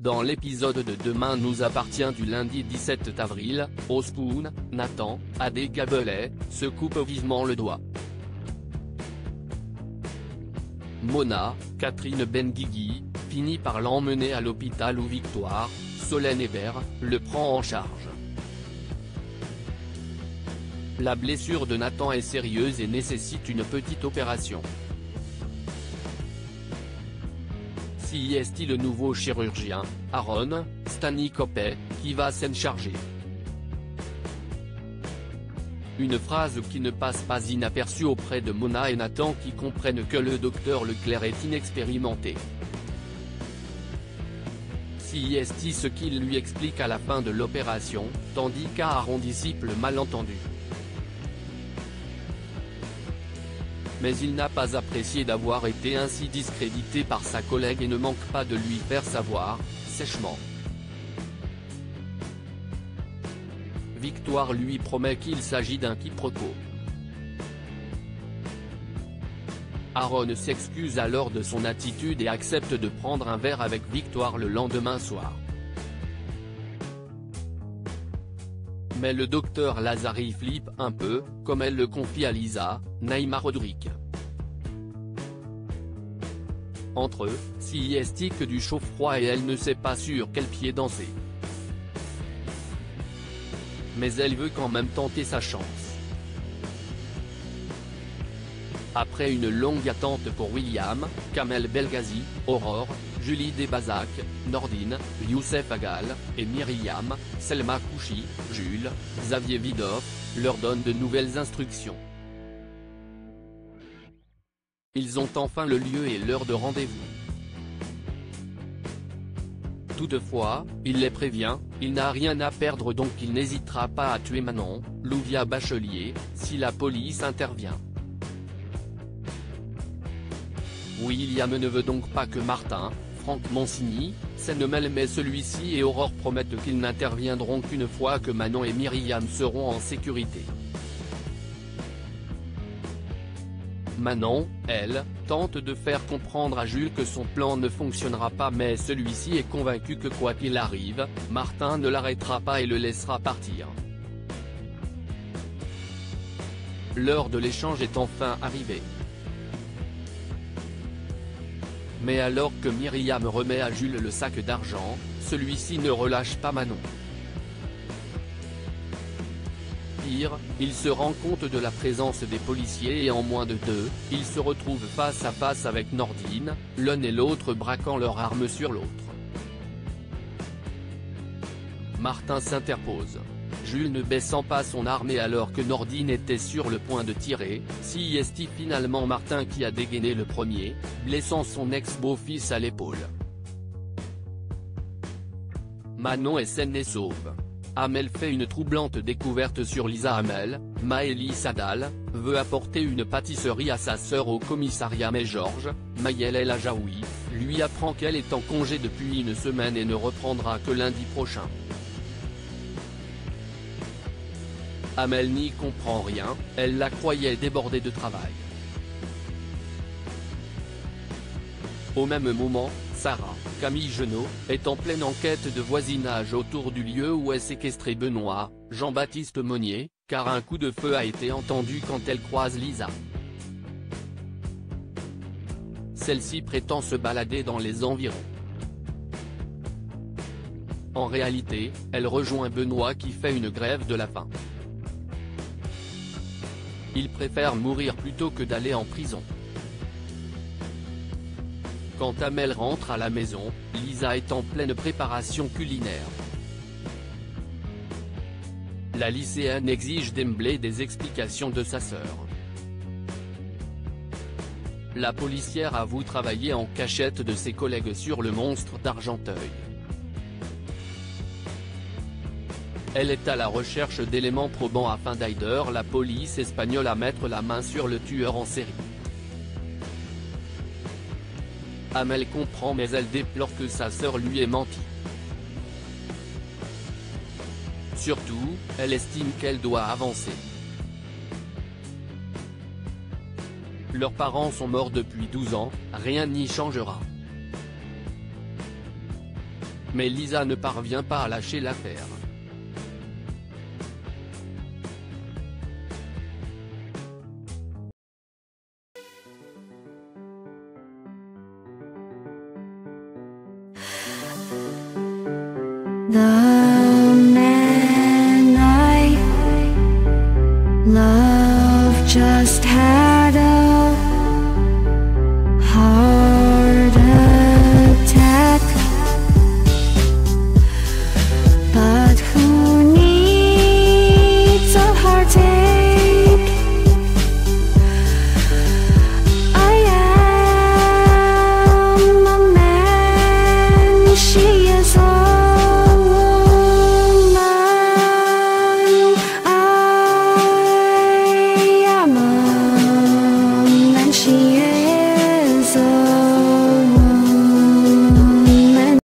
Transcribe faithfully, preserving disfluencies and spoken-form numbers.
Dans l'épisode de Demain nous appartient du lundi dix-sept avril, Ospoon, Nathan, Adégabelet, se coupe vivement le doigt. Mona, Catherine Benguigui, finit par l'emmener à l'hôpital où Victoire, Solène Hébert, le prend en charge. La blessure de Nathan est sérieuse et nécessite une petite opération. Si est-il le nouveau chirurgien, Aaron Stanikopé, qui va s'en charger? Une phrase qui ne passe pas inaperçue auprès de Mona et Nathan qui comprennent que le docteur Leclerc est inexpérimenté. Si est-il ce qu'il lui explique à la fin de l'opération, tandis qu'Aaron dissipe le malentendu. Mais il n'a pas apprécié d'avoir été ainsi discrédité par sa collègue et ne manque pas de lui faire savoir, sèchement. Victoire lui promet qu'il s'agit d'un quiproquo. Aaron s'excuse alors de son attitude et accepte de prendre un verre avec Victoire le lendemain soir. Mais le docteur Lazari flippe un peu, comme elle le confie à Lisa, Naïma Rodrigue. Entre eux, si est que du chaud-froid et elle ne sait pas sur quel pied danser. Mais elle veut quand même tenter sa chance. Après une longue attente pour William, Kamel Belghazi, Aurore, Julie Desbazac, Nordine, Youssef Agal, et Myriam, Selma Kouchi, Jules, Xavier Vidoff, leur donne de nouvelles instructions. Ils ont enfin le lieu et l'heure de rendez-vous. Toutefois, il les prévient, il n'a rien à perdre donc il n'hésitera pas à tuer Manon, Louvia Bachelier, si la police intervient. William ne veut donc pas que Martin, Franck Monsigny, s'en mais celui-ci et Aurore promettent qu'ils n'interviendront qu'une fois que Manon et Myriam seront en sécurité. Manon, elle, tente de faire comprendre à Jules que son plan ne fonctionnera pas mais celui-ci est convaincu que quoi qu'il arrive, Martin ne l'arrêtera pas et le laissera partir. L'heure de l'échange est enfin arrivée. Mais alors que Myriam remet à Jules le sac d'argent, celui-ci ne relâche pas Manon. Pire, il se rend compte de la présence des policiers et en moins de deux, il se retrouve face à face avec Nordine, l'un et l'autre braquant leurs armes sur l'autre. Martin s'interpose. Jules ne baissant pas son arme et alors que Nordine était sur le point de tirer, si est finalement Martin qui a dégainé le premier, blessant son ex-beau-fils à l'épaule. Manon est saine et sauve. Amel fait une troublante découverte sur Lisa Amel, Maëlys Sadal, veut apporter une pâtisserie à sa sœur au commissariat mais Georges, Mayel El Ajaoui, lui apprend qu'elle est en congé depuis une semaine et ne reprendra que lundi prochain. Amel n'y comprend rien, elle la croyait débordée de travail. Au même moment, Sarah, Camille Genot, est en pleine enquête de voisinage autour du lieu où est séquestré Benoît, Jean-Baptiste Monnier, car un coup de feu a été entendu quand elle croise Lisa. Celle-ci prétend se balader dans les environs. En réalité, elle rejoint Benoît qui fait une grève de la faim. Il préfère mourir plutôt que d'aller en prison. Quand Amel rentre à la maison, Lisa est en pleine préparation culinaire. La lycéenne exige d'emblée des explications de sa sœur. La policière avoue travailler en cachette de ses collègues sur le monstre d'Argenteuil. Elle est à la recherche d'éléments probants afin d'aider la police espagnole à mettre la main sur le tueur en série. Amel comprend mais elle déplore que sa sœur lui ait menti. Surtout, elle estime qu'elle doit avancer. Leurs parents sont morts depuis douze ans, rien n'y changera. mais Lisa ne parvient pas à lâcher l'affaire. The man I love just had a heart